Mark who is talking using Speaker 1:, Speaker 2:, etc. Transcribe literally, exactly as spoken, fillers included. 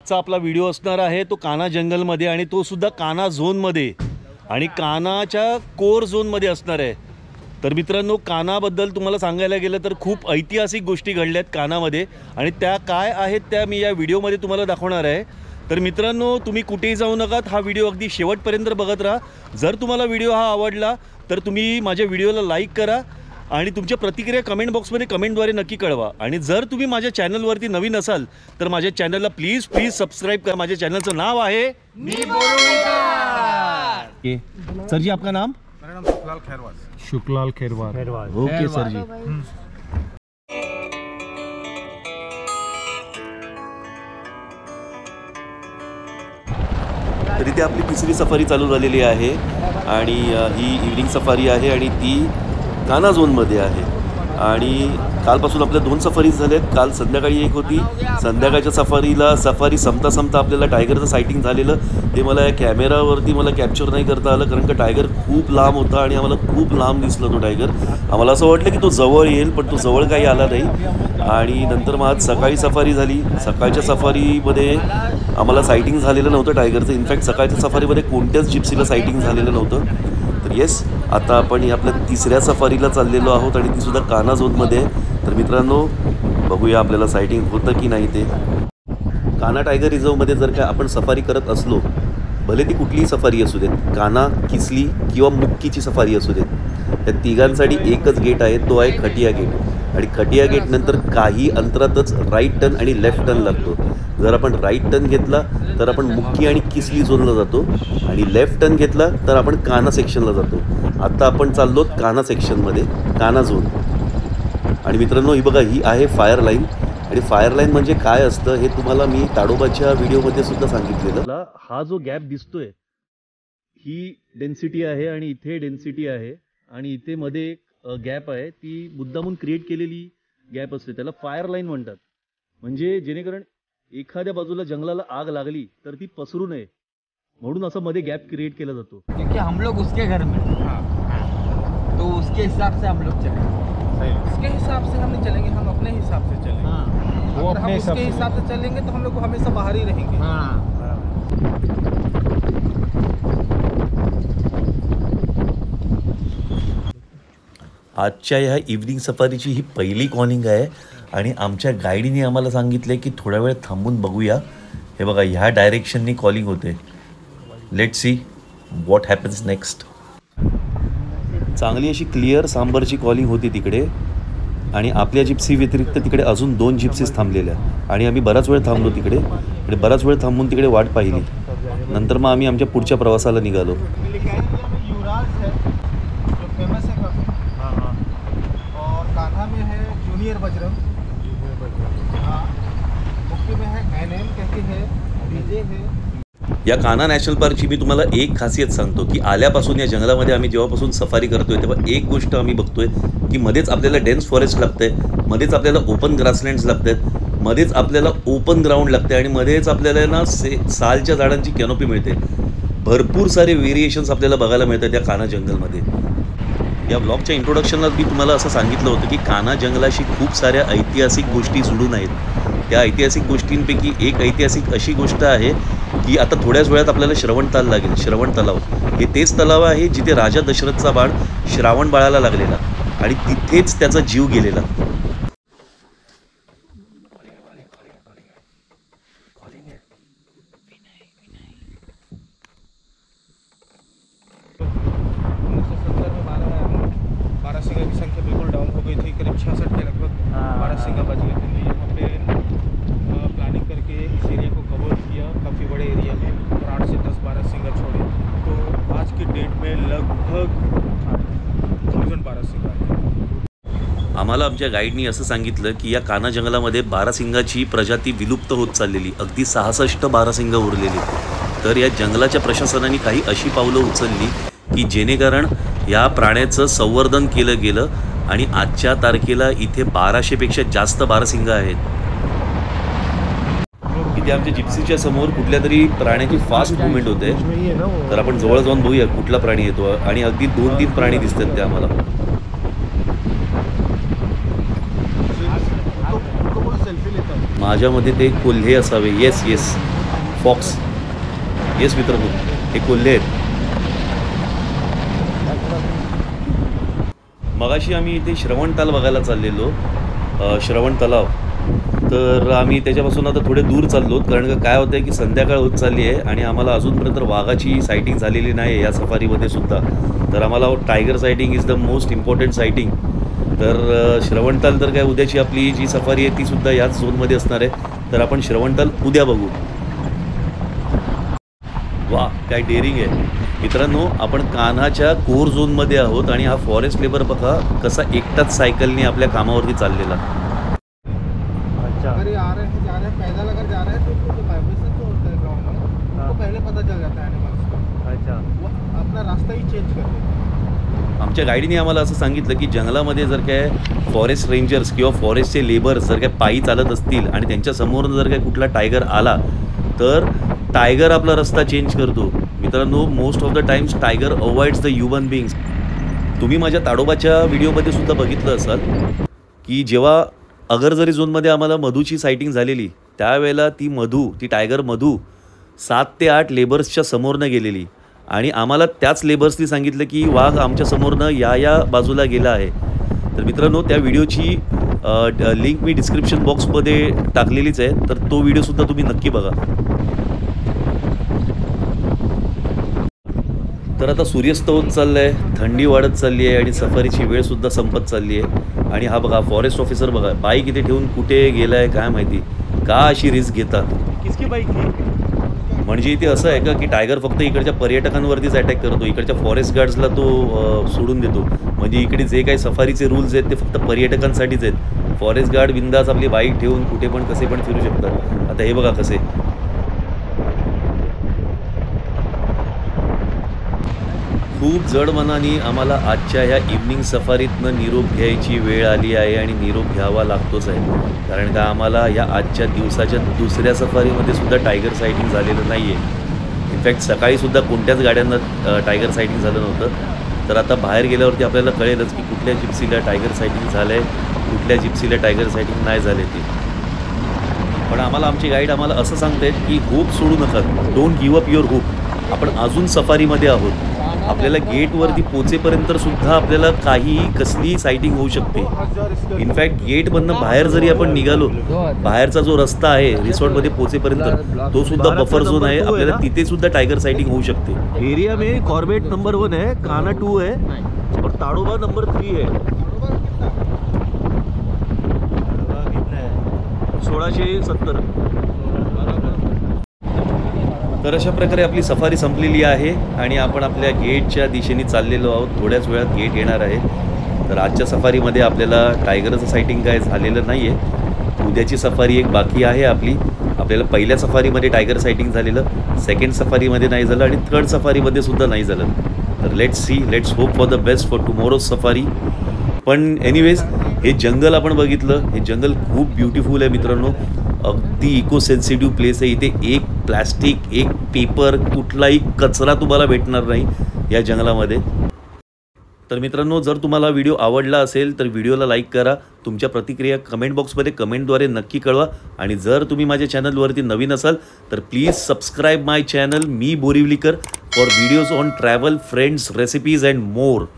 Speaker 1: आजचा आपला व्हिडिओ असणार आहे तो कान्हा जंगलमध्ये आणि तो सुद्धा कान्हा झोनमध्ये आणि कान्हाच्या कोर झोनमध्ये असणार आहे। तर मित्रांनो, कान्हाबद्दल तुम्हाला सांगायला गेलं तर खूप ऐतिहासिक गोष्टी घडल्यात कान्हामध्ये आणि त्या काय आहेत त्या मी या व्हिडिओमध्ये तुम्हाला दाखवणार आहे। तर मित्रांनो, तुम्ही कुठेही जाऊ नकात, हा व्हिडिओ अगदी शेवटपर्यंत बघत राहा। जर तुम्हाला व्हिडिओ हा आवडला तर तुम्ही माझ्या व्हिडिओला लाईक करा आणि तुमच्या प्रतिक्रिया कमेंट बॉक्समध्ये कमेंटद्वारे नक्की कळवा। आणि जर तुम्ही माझ्या चॅनलवरती नवीन असाल तर माझ्या चॅनलला प्लीज प्लीज सबस्क्राइब करा। माझ्या चॅनलचं नाव आहे
Speaker 2: मी बोलूंगा।
Speaker 1: सर जी, आपका नाम?
Speaker 3: मेरा नाम शुक्लाल खैरवार।
Speaker 2: शुक्लाल खैरवार।
Speaker 1: Okay sir ji. तर इथे आपली तिसरी सफारी चालू झालेली आहे आणि ही इव्हनिंग सफारी आहे आणि ती कान्हा झोनमध्ये आहे। आणि कालपासून आपल्या दोन सफारीज झाल्यात। काल संध्याकाळी एक होती, संध्याकाळच्या सफारीला सफारी संपता संपता आपल्याला टायगरचं सायटिंग झालेलं, ते मला या कॅमेरावरती मला कॅप्चर नाही करता आलं कारण का टायगर खूप लांब होता आणि आम्हाला खूप लांब दिसला तो टायगर। आम्हाला असं वाटलं की तो जवळ येईल पण तो जवळ काही आला नाही। आणि नंतर मग आज सकाळी सफारी झाली। सकाळच्या सफारीमध्ये आम्हाला सायटिंग झालेलं नव्हतं टायगरचं। इनफॅक्ट सकाळच्या सफारीमध्ये कोणत्याच जिप्सीला सायटिंग झालेलं नव्हतं। तर येस, आता आपण आपल्या तिसऱ्या सफारीला चाललेलो आहोत आणि ती सुद्धा कान्हा झोनमध्ये आहे। तर मित्रांनो, बघूया आपल्याला सायटिंग होतं की नाही ते। कान्हा टायगर रिझर्वमध्ये जर काय आपण सफारी करत असलो, भले ती कुठलीही सफारी असू देत, कान्हा, किसली किंवा मुक्कीची सफारी असू देत, त्या तिघांसाठी एकच गेट आहे, तो आहे खटिया गेट। आणि खटिया गेटनंतर काही अंतरातच राईट टर्न आणि लेफ्ट टर्न लागतो। जर आपण राईट टर्न घेतला तर आपण मुक्की आणि किसली झोनला जातो आणि लेफ्ट टर्न घेतला तर आपण कान्हा सेक्शनला जातो। आता आपण चाललो कान्हा सेक्शनमध्ये, कान्हा झोन। आणि मित्रांनो, ही बघा, ही आहे फायर लाईन। आणि फायर लाईन म्हणजे काय असतं हे तुम्हाला मी ताडोबाच्या व्हिडिओमध्ये सुद्धा सांगितलेलं। हा जो गॅप दिसतोय ही डेन्सिटी आहे आणि इथे डेन्सिटी आहे आणि इथे मध्ये एक गॅप आहे, ती मुद्दामून क्रिएट केलेली गॅप असते, त्याला फायर लाईन म्हणतात। म्हणजे जेणेकरून एखाद्या बाजूला जंगलाला आग लागली तर ती पसरू नये म्हणून असं मध्ये गॅप क्रिएट केला जातो।
Speaker 4: क्योंकि हम लोग उसके घर में, तो उसके हिसाब से हम लोग चलेंगे।
Speaker 3: उसके हिसाब से हम नहीं चलेंगे, हम अपने हिसाब से चलेंगे।
Speaker 4: हाँ,
Speaker 3: वो अपने उसके हिसाब से चलेंगे तो हम लोग हमेशा बाहर ही रहेंगे।
Speaker 4: हाँ।
Speaker 1: आजच्या ह्या इव्हनिंग सफारीची ही पहिली कॉलिंग आहे आणि आमच्या गाईडीने आम्हाला सांगितले की थोडा वेळ थांबून बघूया। हे बघा, ह्या डायरेक्शननी कॉलिंग होते। Let see what happens next. चांगली अशी क्लिअर सांबरची कॉलिंग होती तिकडे आणि आपल्या जिप्सी व्यतिरिक्त तिकडे अजून दोन जिप्सीज थांबलेल्या आणि आम्ही बराच वेळ थांबलो तिकडे आणि बराच वेळ थांबून तिकडे वाट पाहिली। नंतर मग आम्ही आमच्या पुढच्या प्रवासाला निघालो।
Speaker 3: कान्हा में है जूनियर बजरंग, हाँ, मुक्की में है एन एम कहती है, डीजे है।
Speaker 1: या कान्हा नॅशनल पार्कची मी तुम्हाला एक खासियत सांगतो की आल्यापासून या जंगलामध्ये आम्ही जेव्हापासून सफारी करतोय तेव्हा एक गोष्ट आम्ही बघतोय की मध्येच आपल्याला डेन्स फॉरेस्ट लागतंय, मध्येच आपल्याला ओपन ग्रासलँड्स लागतात, मध्येच आपल्याला ओपन ग्राउंड लागते आणि मध्येच आपल्याला ना से सालच्या झाडांची कॅनोपी मिळते। भरपूर सारे व्हेरिएशन्स आपल्याला बघायला मिळतात या कान्हा जंगलमध्ये। या ब्लॉगच्या इंट्रोडक्शनला मी तुम्हाला असं सांगितलं होतं की कान्हा जंगलाशी खूप साऱ्या ऐतिहासिक गोष्टी जुळून आहेत। त्या ऐतिहासिक गोष्टींपैकी एक ऐतिहासिक अशी गोष्ट आहे की आता थोड्याच वेळात आपल्याला श्रवण ताल लागेल। श्रवण तलाव हे तेच तलाव आहे जिथे राजा दशरथचा बाण श्रावण बाळाला लागलेला आणि तिथेच त्याचा जीव गेलेला।
Speaker 3: बारहसिंगा की संख्या बिल्कुल डाउन हो गई थी, करीब छियासठ के लगभग बारहसिंगा बच गए थे। यहाँ पे प्लानिंग करके इस एरिया को कवर किया, काफ़ी बड़े एरिया में, और आठ से दस बारहसिंगा छोड़े। तो आज की डेट में लगभग थाउजेंड बारहसिंगा है।
Speaker 1: आम्हाला आमच्या गाईडनी असं सांगितलं की या कान्हा जंगलामध्ये बारासिंगाची प्रजाती विलुप्त होत चाललेली, अगदी सहासष्ट बारासिंग उरलेली। तर या जंगलाच्या प्रशासनाने काही अशी पावलं उचलली की जेणेकरून या प्राण्याचं संवर्धन केलं गेलं आणि आजच्या तारखेला इथे बाराशेपेक्षा जास्त बारासिंग आहेत। इथे आमच्या जिप्सीच्या समोर कुठल्या तरी प्राण्याची फास्ट मुवमेंट होते, तर आपण जवळ जाऊन बघूया कुठला प्राणी येतो आणि अगदी दोन तीन प्राणी दिसतात ते आम्हाला। माझ्यामध्ये ते कोल्हे असावे। Yes yes, fox. येस मित्रांनो, हे कोल्हे आहेत. मगाशी आम्ही इथे श्रवण ताल बघायला चाललेलो, श्रवण तलाव. तर आम्ही त्याच्यापासून आता थोडे दूर चाललो, कारण का काय होतं आहे की संध्याकाळ होत चालली आहे आणि आम्हाला अजूनपर्यंत वाघाची सायटिंग झालेली नाही आहे या सफारीमध्ये सुद्धा. तर आम्हाला tiger sighting is the most important sighting. तर श्रवणताल तर काय उद्याची आपली जी सफारी आहे ती सुद्धा याच झोनमध्ये असणार आहे. तर आपण श्रवणताल उद्या बघू. वा, काय डेअरिंग आहे मित्रांनो. आपण कान्हाच्या कोर झोनमध्ये आहोत आणि हा फॉरेस्ट लेबर बघा कसा एकटाच सायकलने आपल्या कामावरती चाललेला.
Speaker 3: अच्छा, अगर ये आ रहे हैं जा रहे हैं पैदल अगर जा रहे हैं तो उनको जो वाइब्रेशन जो होता है ग्राउंड में उनको पहले पता चल जाता है एनिमल्स को. अच्छा, वो अपना रास्ता ही चेंज कर देते हैं.
Speaker 1: आमच्या गाईडने आम्हाला असं सांगितलं की जंगलामध्ये जर काय फॉरेस्ट रेंजर्स किंवा फॉरेस्टचे लेबर्स जर काय पायी चालत असतील आणि त्यांच्या समोरून जर काय कुठला टायगर आला तर टायगर आपला रस्ता चेंज करतो. मित्रांनो, most of the times tiger avoids the human beings. तुम्ही माझ्या ताडोबाच्या व्हिडिओमध्ये सुद्धा बघितलं असाल की जेव्हा अगरजरी झोनमध्ये आम्हाला मधूची सायटिंग झालेली त्यावेळेला ती मधू ती टायगर मधू सात ते आठ लेबर्सच्या समोरनं गेलेली आणि आम्हाला त्याच लेबर्सनी सांगितलं की वाघ आमच्या समोरनं या या बाजूला गेला आहे. तर मित्रांनो, त्या व्हिडिओची लिंक मी डिस्क्रिप्शन बॉक्समध्ये टाकलेलीच आहे, तर तो व्हिडिओसुद्धा तुम्ही नक्की बघा. तर आता सूर्यास्त होत चाललं आहे, थंडी वाढत चालली आहे आणि सफारीची वेळसुद्धा संपत चालली आहे. आणि हा बघा फॉरेस्ट ऑफिसर बघा बाईक इथे ठेवून कुठे गेला आहे काय माहिती, का अशी रिस्क घेतात.
Speaker 3: किसकी बाईक थी?
Speaker 1: म्हणजे इथे असं आहे का की टायगर फक्त इकडच्या पर्यटकांवरतीच अटॅक करतो, इकडच्या फॉरेस्ट गार्ड्सला तो सोडून देतो. म्हणजे इकडे जे काही सफारीचे रूल्स आहेत ते फक्त पर्यटकांसाठीच आहेत. फॉरेस्ट गार्ड बिंदास आपली बाईक ठेवून कुठे पण कसे पण फिरू शकतात. आता हे बघा कसे. खूप जड मनाने आम्हाला आजच्या ह्या इव्हनिंग सफारीतनं निरोप घ्यायची वेळ आली आहे आणि निरोप घ्यावा लागतोच आहे. कारण का आम्हाला या आजच्या दिवसाच्या दुसऱ्या सफारीमध्ये सुद्धा टायगर सायटिंग झालेलं नाही आहे. इनफॅक्ट सकाळीसुद्धा कोणत्याच गाड्यांना टायगर सायटिंग झालं नव्हतं. तर आता बाहेर गेल्यावरती आपल्याला कळेलच की कुठल्या जिप्सीला टायगर सायटिंग झालं आहे, कुठल्या जिप्सीला टायगर सायटिंग नाही झाले ती. पण आम्हाला आमचे गाईड आम्हाला असं सांगतायत की होप सोडू नका, don't give up your hope. आपण अजून सफारीमध्ये आहोत. आपल्याला गेटवरती पोचेपर्यंत सुद्धा आपल्याला काहीही कसलीही सायटिंग होऊ शकते. इनफॅक्ट गेटमधनं बाहेर जरी आपण निघालो, बाहेरचा जो रस्ता आहे रिसॉर्टमध्ये पोचेपर्यंत तो सुद्धा बफर झोन आहे, आपल्याला तिथे सुद्धा टायगर सायटिंग होऊ शकते. एरिया में कॉर्बेट नंबर वन है, कान्हा टू है और ताडोबा नंबर थ्री है. सोळाशे सत्तर. तर अशा प्रकारे आपली सफारी संपलेली आहे आणि आपण आपल्या गेटच्या दिशेने चाललेलो आहोत. थोड्याच वेळात गेट येणार आहे. तर आजच्या सफारीमध्ये आपल्याला टायगरचं सायटिंग काय झालेलं नाही आहे. उद्याची सफारी एक बाकी आहे आपली. आपल्याला पहिल्या सफारीमध्ये टायगर सायटिंग झालेलं, सेकंड सफारीमध्ये नाही झालं आणि थर्ड सफारीमध्ये सुद्धा नाही झालं. तर let's see, let's hope for the best for tomorrow's safari. पण एनिवेज हे जंगल आपण बघितलं, हे जंगल खूप ब्युटिफुल आहे मित्रांनो. अगदी इको सेन्सिटिव्ह प्लेस आहे. इथे एक प्लॅस्टिक, एक पेपर, कुठलाही कचरा तुम्हाला भेटणार नाही या जंगलामध्ये. तर मित्रांनो, जर तुम्हाला व्हिडिओ आवडला असेल तर व्हिडिओला लाईक करा. तुमच्या प्रतिक्रिया कमेंट बॉक्समध्ये कमेंटद्वारे नक्की कळवा. आणि जर तुम्ही माझ्या चॅनलवरती नवीन असाल तर प्लीज सबस्क्राईब माय चॅनल मी बोरिवलीकर for videos on travel, friends, recipes and more.